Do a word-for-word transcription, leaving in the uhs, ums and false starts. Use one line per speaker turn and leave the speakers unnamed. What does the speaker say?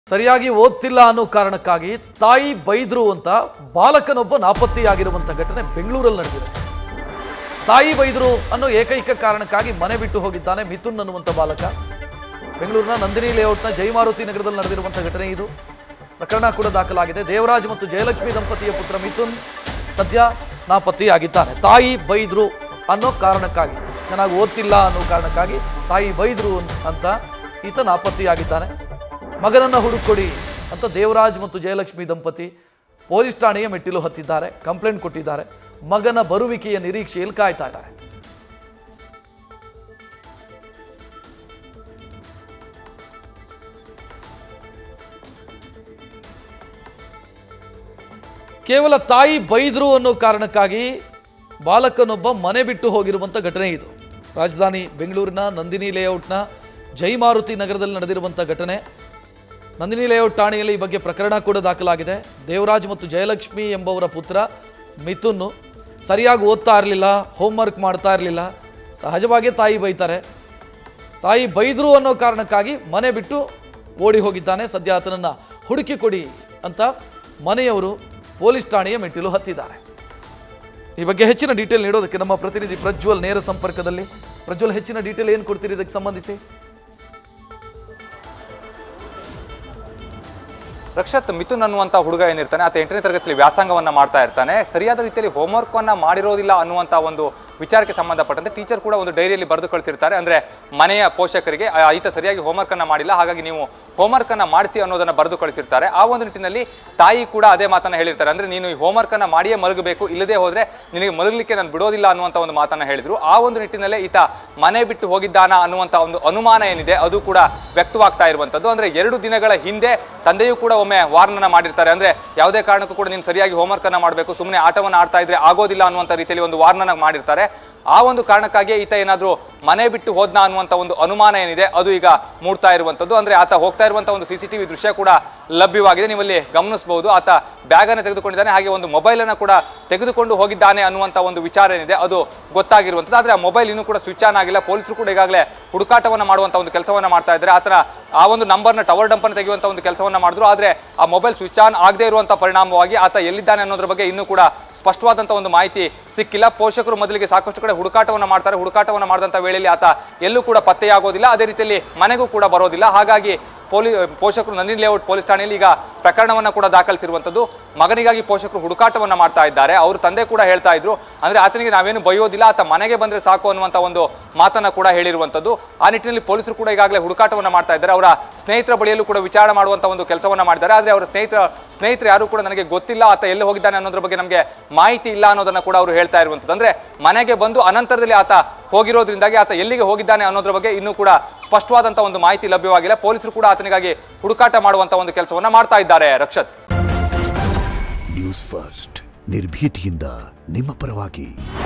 ಸರಿಯಾಗಿ ಓದ್ತಿಲ್ಲ ಅನ್ನೋ ಕಾರಣಕ್ಕಾಗಿ ತಾಯಿ ಬೈದ್ರು ಅಂತ ಬಾಲಕನೊಬ್ಬ ನಾಪತ್ತೆಯಾಗಿರುವಂತ ಘಟನೆ ಬೆಂಗಳೂರಲ್ಲಿ ನಡೆದಿದೆ. ತಾಯಿ ಬೈದ್ರು ಅನ್ನೋ ಏಕೈಕ ಕಾರಣಕ್ಕಾಗಿ ಮನೆ ಬಿಟ್ಟು ಹೋಗಿದ್ದಾನೆ ಮಿಥುನ್ ಅನ್ನುವಂತ ಬಾಲಕ. ಬೆಂಗಳೂರಿನ ನಂದಿನಿ ಲೇಔಟ್ನ ಜಯಮಾರುತಿ ನಗರದಲ್ಲಿ ನಡೆದಿರುವಂತ ಘಟನೆ ಇದು. ಪ್ರಕರಣ ಕೂಡ ದಾಖಲಾಗಿದೆ. ದೇವರಾಜ್ ಮತ್ತು ಜಯಲಕ್ಷ್ಮಿ ದಂಪತಿಯ ಪುತ್ರ ಮಿಥುನ್ ಸದ್ಯ ನಾಪತ್ತೆಯಾಗಿದ್ದಾನೆ. ತಾಯಿ ಬೈದ್ರು ಅನ್ನೋ ಕಾರಣಕ್ಕಾಗಿ, ಚೆನ್ನಾಗಿ ಓದ್ತಿಲ್ಲ ಅನ್ನೋ ಕಾರಣಕ್ಕಾಗಿ ತಾಯಿ ಬೈದ್ರು ಅಂತ ಈತ ನಾಪತ್ತೆಯಾಗಿದ್ದಾನೆ. ಮಗನನ್ನ ಹುಡುಕೊಡಿ ಅಂತ ದೇವರಾಜ್ ಮತ್ತು ಜಯಲಕ್ಷ್ಮಿ ದಂಪತಿ ಪೊಲೀಸ್ ಠಾಣೆಯ ಮೆಟ್ಟಿಲು ಹತ್ತಿದ್ದಾರೆ, ಕಂಪ್ಲೇಂಟ್ ಕೊಟ್ಟಿದ್ದಾರೆ. ಮಗನ ಬರುವಿಕೆಯ ನಿರೀಕ್ಷೆಯಲ್ಲಿ ಕಾಯ್ತಾ ಇದ್ದಾರೆ. ಕೇವಲ ತಾಯಿ ಬೈದ್ರು ಅನ್ನೋ ಕಾರಣಕ್ಕಾಗಿ ಬಾಲಕನೊಬ್ಬ ಮನೆ ಬಿಟ್ಟು ಹೋಗಿರುವಂಥ ಘಟನೆ ಇದು. ರಾಜಧಾನಿ ಬೆಂಗಳೂರಿನ ನಂದಿನಿ ಲೇಔಟ್ನ ಜಯಮಾರುತಿ ನಗರದಲ್ಲಿ ನಡೆದಿರುವಂಥ ಘಟನೆ. ನಂದಿನಿ ಲೇಔಟ್ ಠಾಣೆಯಲ್ಲಿ ಈ ಬಗ್ಗೆ ಪ್ರಕರಣ ಕೂಡ ದಾಖಲಾಗಿದೆ. ದೇವರಾಜ್ ಮತ್ತು ಜಯಲಕ್ಷ್ಮಿ ಎಂಬವರ ಪುತ್ರ ಮಿಥುನ್ ಸರಿಯಾಗಿ ಓದ್ತಾ ಇರಲಿಲ್ಲ, ಹೋಮ್ವರ್ಕ್ ಮಾಡ್ತಾ ಇರಲಿಲ್ಲ. ಸಹಜವಾಗಿ ತಾಯಿ ಬೈತಾರೆ. ತಾಯಿ ಬೈದ್ರು ಅನ್ನೋ ಕಾರಣಕ್ಕಾಗಿ ಮನೆ ಬಿಟ್ಟು ಓಡಿ ಹೋಗಿದ್ದಾನೆ. ಸದ್ಯ ಆತನನ್ನು ಹುಡುಕಿ ಕೊಡಿ ಅಂತ ಮನೆಯವರು ಪೊಲೀಸ್ ಠಾಣೆಯ ಮೆಟ್ಟಿಲು ಹತ್ತಿದ್ದಾರೆ. ಈ ಬಗ್ಗೆ ಹೆಚ್ಚಿನ ಡೀಟೇಲ್ ನೀಡೋದಕ್ಕೆ ನಮ್ಮ ಪ್ರತಿನಿಧಿ ಪ್ರಜ್ವಲ್ ನೇರ ಸಂಪರ್ಕದಲ್ಲಿ. ಪ್ರಜ್ವಲ್, ಹೆಚ್ಚಿನ ಡೀಟೇಲ್ ಏನು ಕೊಡ್ತೀರಿ ಇದಕ್ಕೆ ಸಂಬಂಧಿಸಿ?
ರಕ್ಷತ್, ಮಿಥುನ್ ಅನ್ನುವಂಥ ಹುಡುಗ ಏನಿರ್ತಾನೆ ಆತ ಎಂಟನೇ ತರಗತಿಯಲ್ಲಿ ವ್ಯಾಸಂಗವನ್ನ ಮಾಡ್ತಾ ಇರ್ತಾನೆ. ಸರಿಯಾದ ರೀತಿಯಲ್ಲಿ ಹೋಮ್ವರ್ಕ್ ಅನ್ನ ಮಾಡಿರೋದಿಲ್ಲ ಅನ್ನುವಂಥ ಒಂದು ವಿಚಾರಕ್ಕೆ ಸಂಬಂಧಪಟ್ಟಂತೆ ಟೀಚರ್ ಕೂಡ ಒಂದು ಡೈರಿಯಲ್ಲಿ ಬರೆದು ಕಳಿಸಿರ್ತಾರೆ. ಅಂದ್ರೆ ಮನೆಯ ಪೋಷಕರಿಗೆ ಈತ ಸರಿಯಾಗಿ ಹೋಮ್ವರ್ಕ್ ಅನ್ನ ಮಾಡಿಲ್ಲ, ಹಾಗಾಗಿ ನೀವು ಹೋಮ್ವರ್ಕ್ ಅನ್ನ ಮಾಡಿಸಿ ಅನ್ನೋದನ್ನ ಬರೆದು ಕಳಿಸಿರ್ತಾರೆ. ಆ ಒಂದು ನಿಟ್ಟಿನಲ್ಲಿ ತಾಯಿ ಕೂಡ ಅದೇ ಮಾತನ್ನ ಹೇಳಿರ್ತಾರೆ. ಅಂದ್ರೆ ನೀನು ಈ ಹೋಮ್ವರ್ಕ್ ಅನ್ನ ಮಾಡಿಯೇ ಮಲಗಬೇಕು, ಇಲ್ಲದೆ ಹೋದ್ರೆ ನಿನಗೆ ಮಲಗಲಿಕ್ಕೆ ನಾನು ಬಿಡೋದಿಲ್ಲ ಅನ್ನುವಂಥ ಒಂದು ಮಾತನ್ನ ಹೇಳಿದ್ರು. ಆ ಒಂದು ನಿಟ್ಟಿನಲ್ಲೇ ಈತ ಮನೆ ಬಿಟ್ಟು ಹೋಗಿದ್ದಾನ ಅನ್ನುವಂಥ ಒಂದು ಅನುಮಾನ ಏನಿದೆ ಅದು ಕೂಡ ವ್ಯಕ್ತವಾಗ್ತಾ ಇರುವಂತದ್ದು. ಅಂದ್ರೆ ಎರಡು ದಿನಗಳ ಹಿಂದೆ ತಂದೆಯೂ ಕೂಡ ಒಮ್ಮೆ ವಾರ್ನನ್ನ ಮಾಡಿರ್ತಾರೆ. ಅಂದ್ರೆ ಯಾವುದೇ ಕಾರಣಕ್ಕೂ ಕೂಡ ನೀನು ಸರಿಯಾಗಿ ಹೋಮ್ವರ್ಕ್ ಅನ್ನ ಮಾಡಬೇಕು, ಸುಮ್ಮನೆ ಆಟವನ್ನು ಆಡ್ತಾ ಇದ್ರೆ ಆಗೋದಿಲ್ಲ ಅನ್ನುವಂಥ ರೀತಿಯಲ್ಲಿ ಒಂದು ವಾರ್ನನ್ನ ಮಾಡಿರ್ತಾರೆ. ಆ ಒಂದು ಕಾರಣಕ್ಕಾಗಿ ಈತ ಏನಾದ್ರೂ ಮನೆ ಬಿಟ್ಟು ಹೋದ್ನ ಅನ್ನುವಂಥ ಒಂದು ಅನುಮಾನ ಏನಿದೆ ಅದು ಈಗ ಮೂಡ್ತಾ ಇರುವಂತದ್ದು. ಅಂದ್ರೆ ಆತ ಹೋಗ್ತಾ ಇರುವಂತ ಒಂದು ಸಿಸಿಟಿವಿ ದೃಶ್ಯ ಕೂಡ ಲಭ್ಯವಾಗಿದೆ, ನೀವಲ್ಲಿ ಗಮನಿಸಬಹುದು. ಆತ ಬ್ಯಾಗ್ ಅನ್ನು ತೆಗೆದುಕೊಂಡಿದ್ದಾನೆ, ಹಾಗೆ ಒಂದು ಮೊಬೈಲ್ ಅನ್ನ ಕೂಡ ತೆಗೆದುಕೊಂಡು ಹೋಗಿದ್ದಾನೆ ಅನ್ನುವಂಥ ಒಂದು ವಿಚಾರ ಏನಿದೆ ಅದು ಗೊತ್ತಾಗಿರುವಂತದ್ದು. ಆದ್ರೆ ಆ ಮೊಬೈಲ್ ಇನ್ನೂ ಕೂಡ ಸ್ವಿಚ್ ಆನ್ ಆಗಿಲ್ಲ. ಪೊಲೀಸರು ಕೂಡ ಈಗಾಗಲೇ ಹುಡುಕಾಟವನ್ನ ಮಾಡುವಂತ ಒಂದು ಕೆಲಸವನ್ನ ಮಾಡ್ತಾ ಇದ್ದಾರೆ. ಆತನ ಆ ಒಂದು ನಂಬರ್ನ ಟವರ್ ಡಂಪ್ ಅನ್ನು ತೆಗೆಯುವಂತ ಒಂದು ಕೆಲಸವನ್ನ ಮಾಡಿದ್ರು. ಆದ್ರೆ ಆ ಮೊಬೈಲ್ ಸ್ವಿಚ್ ಆನ್ ಆಗದೆ ಇರುವಂತ ಪರಿಣಾಮವಾಗಿ ಆತ ಎಲ್ಲಿದ್ದಾನೆ ಅನ್ನೋದ್ರ ಬಗ್ಗೆ ಇನ್ನೂ ಕೂಡ ಸ್ಪಷ್ಟವಾದಂತಹ ಒಂದು ಮಾಹಿತಿ ಸಿಕ್ಕಿಲ್ಲ. ಪೋಷಕರು ಮೊದಲಿಗೆ ಸಾಕಷ್ಟು ಕಡೆ ಹುಡುಕಾಟವನ್ನ ಮಾಡ್ತಾರೆ. ಹುಡುಕಾಟವನ್ನ ಮಾಡಿದಂತ ವೇಳೆಯಲ್ಲಿ ಆತ ಎಲ್ಲೂ ಕೂಡ ಪತ್ತೆಯಾಗೋದಿಲ್ಲ, ಅದೇ ರೀತಿಯಲ್ಲಿ ಮನೆಗೂ ಕೂಡ ಬರೋದಿಲ್ಲ. ಹಾಗಾಗಿ ಪೊಲೀ ಪೋಷಕರು ನಂದಿನಿ ಲೇಔಟ್ ಪೊಲೀಸ್ ಠಾಣೆಯಲ್ಲಿ ಈಗ ಪ್ರಕರಣವನ್ನ ಕೂಡ ದಾಖಲಿಸಿರುವಂತದ್ದು. ಮಗನಿಗಾಗಿ ಪೋಷಕರು ಹುಡುಕಾಟವನ್ನ ಮಾಡ್ತಾ ಇದ್ದಾರೆ. ಅವ್ರ ತಂದೆ ಕೂಡ ಹೇಳ್ತಾ ಇದ್ರು, ಅಂದ್ರೆ ಆತನಿಗೆ ನಾವೇನು ಬೈಯೋದಿಲ್ಲ, ಆತ ಮನೆಗೆ ಬಂದ್ರೆ ಸಾಕು ಅನ್ನುವಂತ ಒಂದು ಮಾತನ್ನ ಕೂಡ ಹೇಳಿರುವಂತದ್ದು. ಆ ನಿಟ್ಟಿನಲ್ಲಿ ಪೊಲೀಸರು ಕೂಡ ಈಗಾಗಲೇ ಹುಡುಕಾಟವನ್ನ ಮಾಡ್ತಾ ಇದ್ದಾರೆ. ಅವರ ಸ್ನೇಹಿತರ ಬಳಿಯಲ್ಲೂ ಕೂಡ ವಿಚಾರಣೆ ಮಾಡುವಂತ ಒಂದು ಕೆಲಸವನ್ನ ಮಾಡಿದ್ದಾರೆ. ಆದ್ರೆ ಅವರ ಸ್ನೇಹಿತರ ಸ್ನೇಹಿತರು ಯಾರು ಕೂಡ ನನಗೆ ಗೊತ್ತಿಲ್ಲ, ಆತ ಎಲ್ಲಿ ಹೋಗಿದ್ದಾನೆ ಅನ್ನೋದ್ರ ಬಗ್ಗೆ ನಮಗೆ ಮಾಹಿತಿ ಇಲ್ಲ ಅನ್ನೋದನ್ನ ಕೂಡ ಅವರು ಹೇಳ್ತಾ ಇರುವಂತದ್ದು. ಅಂದ್ರೆ ಮನೆಗೆ ಬಂದು ಅನಂತರದಲ್ಲಿ ಆತ ಹೋಗಿರೋದ್ರಿಂದಾಗಿ ಆತ ಎಲ್ಲಿಗೆ ಹೋಗಿದ್ದಾನೆ ಅನ್ನೋದ್ರ ಬಗ್ಗೆ ಇನ್ನೂ ಕೂಡ ಸ್ಪಷ್ಟವಾದಂತಹ ಒಂದು ಮಾಹಿತಿ ಲಭ್ಯವಾಗಿಲ್ಲ. ಪೊಲೀಸರು ಕೂಡ ಆತನಿಗಾಗಿ ಹುಡುಕಾಟ ಮಾಡುವಂತ ಒಂದು ಕೆಲಸವನ್ನ ಮಾಡ್ತಾ ಇದ್ದಾರೆ. ರಕ್ಷತ್,
ನ್ಯೂಸ್ ಫಸ್ಟ್ ನಿರ್ಭೀತಿಯಿಂದ ನಿಮ್ಮ ಪರವಾಗಿ.